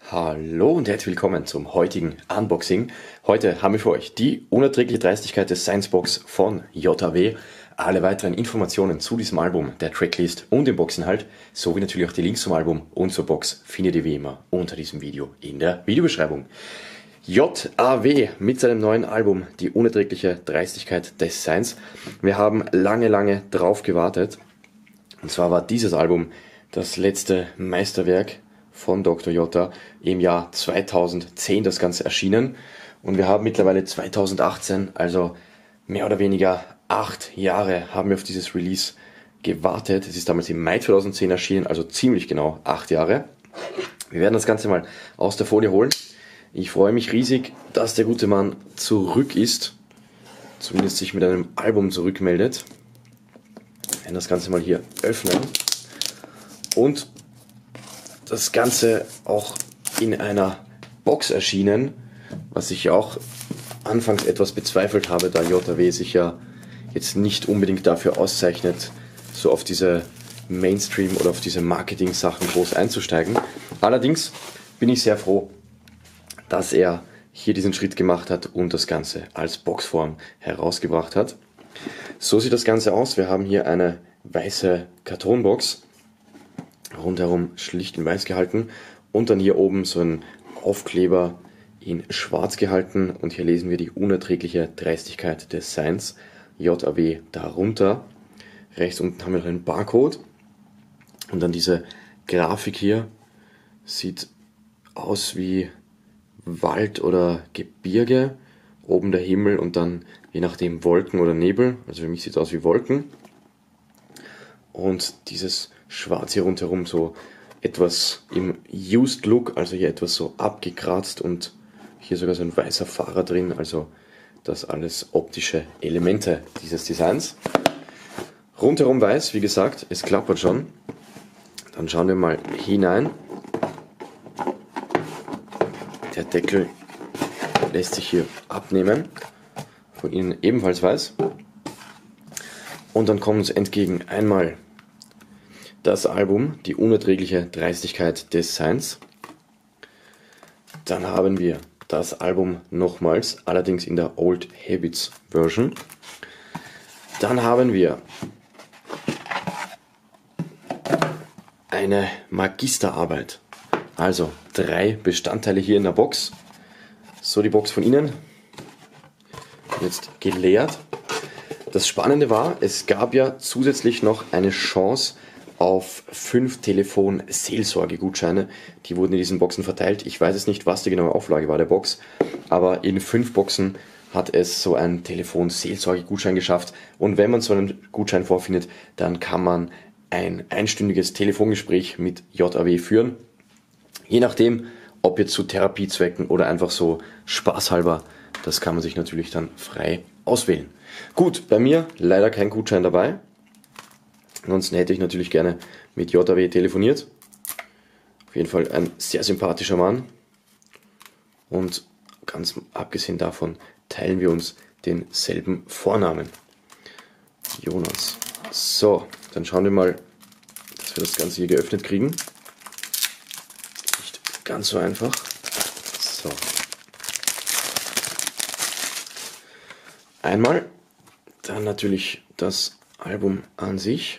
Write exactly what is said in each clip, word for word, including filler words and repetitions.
Hallo und herzlich willkommen zum heutigen Unboxing. Heute haben wir für euch die unerträgliche Dreistigkeit des Science-Box von J A W. Alle weiteren Informationen zu diesem Album, der Tracklist und dem Boxinhalt, sowie natürlich auch die Links zum Album und zur Box findet ihr wie immer unter diesem Video in der Videobeschreibung. J A W mit seinem neuen Album, die unerträgliche Dreistigkeit des Seins. Wir haben lange, lange drauf gewartet. Und zwar war dieses Album das letzte Meisterwerk von Doktor J im Jahr zweitausendzehn das Ganze erschienen. Und wir haben mittlerweile zweitausendachtzehn, also mehr oder weniger acht Jahre haben wir auf dieses Release gewartet. Es ist damals im Mai zweitausendzehn erschienen, also ziemlich genau acht Jahre. Wir werden das Ganze mal aus der Folie holen. Ich freue mich riesig, dass der gute Mann zurück ist, zumindest sich mit einem Album zurückmeldet. Wir werden das Ganze mal hier öffnen und das Ganze auch in einer Box erschienen, was ich auch anfangs etwas bezweifelt habe, da J A W sich ja jetzt nicht unbedingt dafür auszeichnet, so auf diese Mainstream- oder auf diese Marketing-Sachen groß einzusteigen. Allerdings bin ich sehr froh, dass er hier diesen Schritt gemacht hat und das Ganze als Boxform herausgebracht hat. So sieht das Ganze aus. Wir haben hier eine weiße Kartonbox, rundherum schlicht in weiß gehalten und dann hier oben so ein Aufkleber in schwarz gehalten und hier lesen wir die unerträgliche Dreistigkeit des Seins, J A W darunter. Rechts unten haben wir noch einen Barcode und dann diese Grafik hier sieht aus wie Wald oder Gebirge, oben der Himmel und dann je nachdem Wolken oder Nebel, also für mich sieht es aus wie Wolken. Und dieses Schwarz hier rundherum so etwas im Used Look, also hier etwas so abgekratzt und hier sogar so ein weißer Fahrer drin, also das alles optische Elemente dieses Designs. Rundherum weiß, wie gesagt, es klappert schon. Dann schauen wir mal hinein. Der Deckel lässt sich hier abnehmen, von innen ebenfalls weiß. Und dann kommt uns entgegen einmal das Album, die unerträgliche Dreistigkeit des Seins. Dann haben wir das Album nochmals, allerdings in der Old Habits Version. Dann haben wir eine Magisterarbeit, also drei Bestandteile hier in der Box. So die Box von innen, jetzt geleert. Das Spannende war, es gab ja zusätzlich noch eine Chance auf fünf Telefon-Seelsorge-Gutscheine. Die wurden in diesen Boxen verteilt. Ich weiß es nicht, was die genaue Auflage war der Box, aber in fünf Boxen hat es so einen Telefon-Seelsorge-Gutschein geschafft. Und wenn man so einen Gutschein vorfindet, dann kann man ein einstündiges Telefongespräch mit J A W führen. Je nachdem, ob jetzt zu Therapiezwecken oder einfach so spaßhalber, das kann man sich natürlich dann frei auswählen. Gut, bei mir leider kein Gutschein dabei. Ansonsten hätte ich natürlich gerne mit J A W telefoniert. Auf jeden Fall ein sehr sympathischer Mann. Und ganz abgesehen davon teilen wir uns denselben Vornamen. Jonas. So, dann schauen wir mal, dass wir das Ganze hier geöffnet kriegen. Nicht ganz so einfach. So. Einmal, dann natürlich das Album an sich.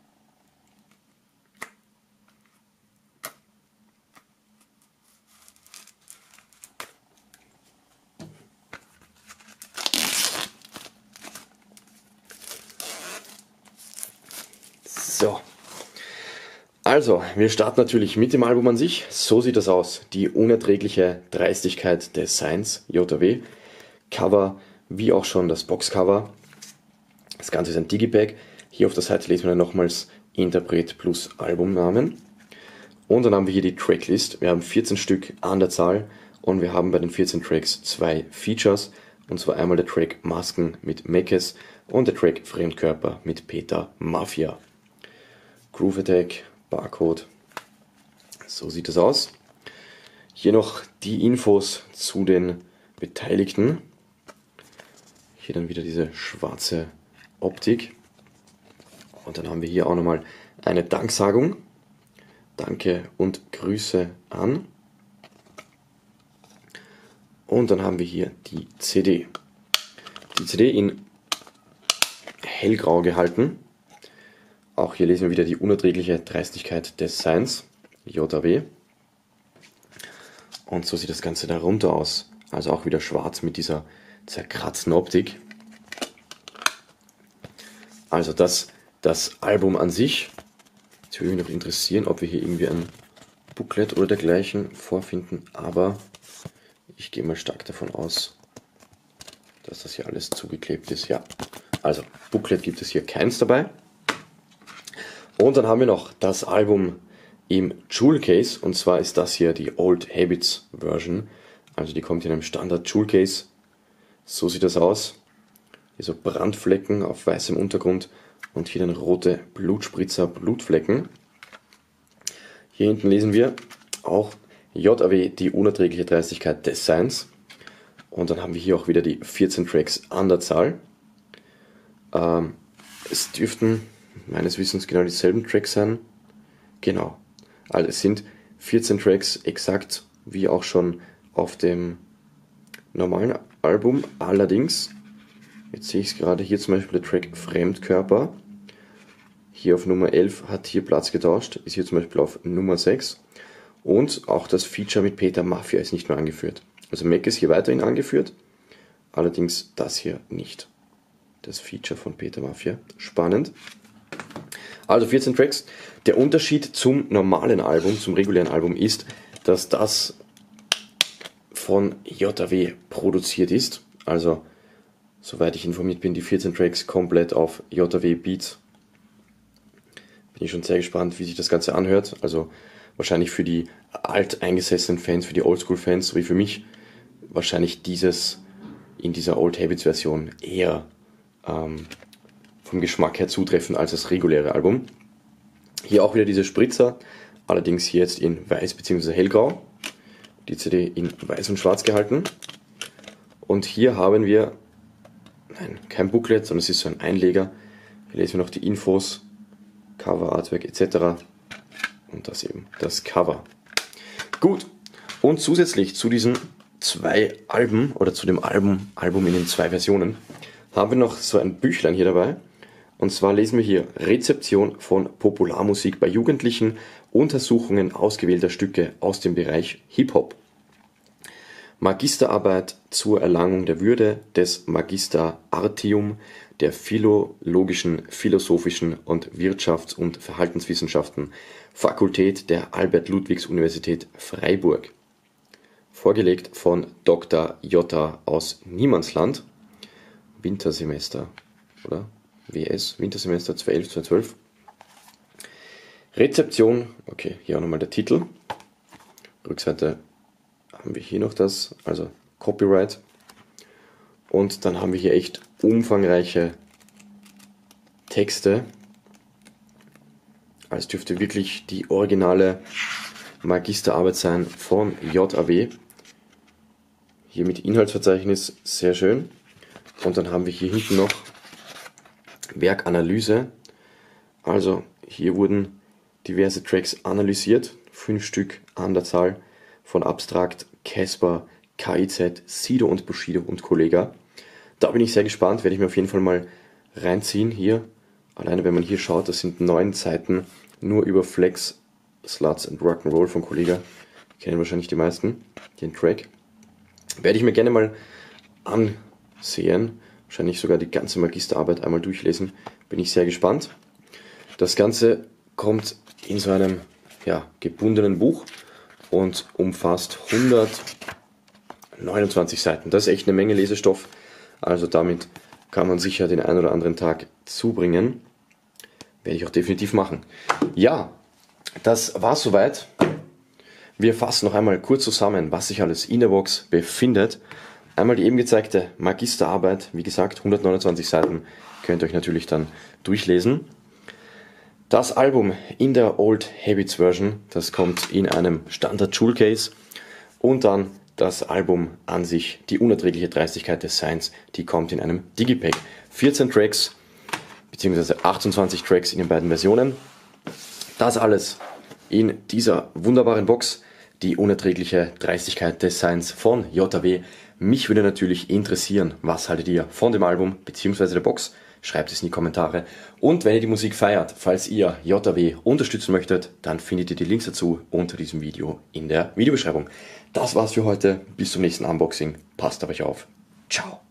So, also wir starten natürlich mit dem Album an sich. So sieht das aus, die unerträgliche Dreistigkeit des Seins, J A W. Cover, wie auch schon das Boxcover. Das Ganze ist ein Digipack. Hier auf der Seite lesen wir dann nochmals Interpret plus Albumnamen. Und dann haben wir hier die Tracklist. Wir haben vierzehn Stück an der Zahl und wir haben bei den vierzehn Tracks zwei Features. Und zwar einmal der Track Masken mit Mekes und der Track Fremdkörper mit Peter Mafia. Groove Attack, Barcode, so sieht es aus. Hier noch die Infos zu den Beteiligten. Hier dann wieder diese schwarze Optik. Und dann haben wir hier auch nochmal eine Danksagung. Danke und Grüße an. Und dann haben wir hier die C D. Die C D in hellgrau gehalten. Auch hier lesen wir wieder die unerträgliche Dreistigkeit des Seins, J W. Und so sieht das Ganze darunter aus. Also auch wieder schwarz mit dieser zerkratzten Optik. Also das, das Album an sich. Jetzt würde mich noch interessieren, ob wir hier irgendwie ein Booklet oder dergleichen vorfinden. Aber ich gehe mal stark davon aus, dass das hier alles zugeklebt ist. Ja, also Booklet gibt es hier keins dabei. Und dann haben wir noch das Album im Jewel Case. Und zwar ist das hier die Old Habits Version. Also die kommt in einem Standard Jewel Case. So sieht das aus. Hier so Brandflecken auf weißem Untergrund und hier dann rote Blutspritzer, Blutflecken. Hier hinten lesen wir auch J W, die unerträgliche Dreistigkeit des Seins. Und dann haben wir hier auch wieder die vierzehn Tracks an der Zahl. Ähm, es dürften meines Wissens genau dieselben Tracks sein. Genau. Also es sind vierzehn Tracks exakt wie auch schon auf dem normalen Album. Allerdings, jetzt sehe ich es gerade, hier zum Beispiel der Track Fremdkörper. Hier auf Nummer elf hat hier Platz getauscht, ist hier zum Beispiel auf Nummer sechs. Und auch das Feature mit Peter Maffia ist nicht mehr angeführt. Also Mac ist hier weiterhin angeführt, allerdings das hier nicht. Das Feature von Peter Maffia. Spannend. Also vierzehn Tracks. Der Unterschied zum normalen Album, zum regulären Album ist, dass das von J W produziert ist. Also, soweit ich informiert bin, die vierzehn Tracks komplett auf J W Beats. Bin ich schon sehr gespannt, wie sich das Ganze anhört. Also wahrscheinlich für die alteingesessenen Fans, für die Oldschool-Fans, so wie für mich, wahrscheinlich dieses in dieser Old Habits Version eher ähm, vom Geschmack her zutreffend als das reguläre Album. Hier auch wieder diese Spritzer, allerdings hier jetzt in weiß bzw. hellgrau. Die C D in weiß und schwarz gehalten. Und hier haben wir, nein, kein Booklet, sondern es ist so ein Einleger. Hier lesen wir noch die Infos, Cover, Artwork et cetera. Und das eben, das Cover. Gut, und zusätzlich zu diesen zwei Alben oder zu dem Album, Album in den zwei Versionen haben wir noch so ein Büchlein hier dabei. Und zwar lesen wir hier Rezeption von Popularmusik bei Jugendlichen, Untersuchungen ausgewählter Stücke aus dem Bereich Hip-Hop. Magisterarbeit zur Erlangung der Würde des Magister Artium der Philologischen, Philosophischen und Wirtschafts- und Verhaltenswissenschaften, Fakultät der Albert-Ludwigs-Universität Freiburg. Vorgelegt von Doktor J. aus Niemandsland. Wintersemester, oder? W S, Wintersemester zweitausendelf zweitausendzwölf. Rezeption, okay, hier auch nochmal der Titel. Rückseite haben wir hier noch das, also Copyright. Und dann haben wir hier echt umfangreiche Texte. Also dürfte wirklich die originale Magisterarbeit sein von J W. Hier mit Inhaltsverzeichnis, sehr schön. Und dann haben wir hier hinten noch Werkanalyse. Also hier wurden diverse Tracks analysiert, fünf Stück an der Zahl von Abstrakt, Casper, K I Z, Sido und Bushido und Kollega. Da bin ich sehr gespannt, werde ich mir auf jeden Fall mal reinziehen hier. Alleine wenn man hier schaut, das sind neun Seiten nur über Flex, Sluts and Rock'n'Roll von Kollega. Kennen wahrscheinlich die meisten, den Track. Werde ich mir gerne mal ansehen. Wahrscheinlich sogar die ganze Magisterarbeit einmal durchlesen. Bin ich sehr gespannt. Das Ganze kommt in so einem ja, gebundenen Buch und umfasst hundertneunundzwanzig Seiten. Das ist echt eine Menge Lesestoff. Also damit kann man sicher den einen oder anderen Tag zubringen. Werde ich auch definitiv machen. Ja, das war's soweit. Wir fassen noch einmal kurz zusammen, was sich alles in der Box befindet. Einmal die eben gezeigte Magisterarbeit, wie gesagt, hundertneunundzwanzig Seiten, könnt ihr euch natürlich dann durchlesen. Das Album in der Old Habits Version, das kommt in einem Standard Jewel Case. Und dann das Album an sich, die unerträgliche Dreistigkeit des Seins, die kommt in einem Digipack. vierzehn Tracks, beziehungsweise achtundzwanzig Tracks in den beiden Versionen. Das alles in dieser wunderbaren Box. Die unerträgliche Dreistigkeit des Seins von J W. Mich würde natürlich interessieren, was haltet ihr von dem Album bzw. der Box? Schreibt es in die Kommentare. Und wenn ihr die Musik feiert, falls ihr J W unterstützen möchtet, dann findet ihr die Links dazu unter diesem Video in der Videobeschreibung. Das war's für heute. Bis zum nächsten Unboxing. Passt auf euch auf. Ciao.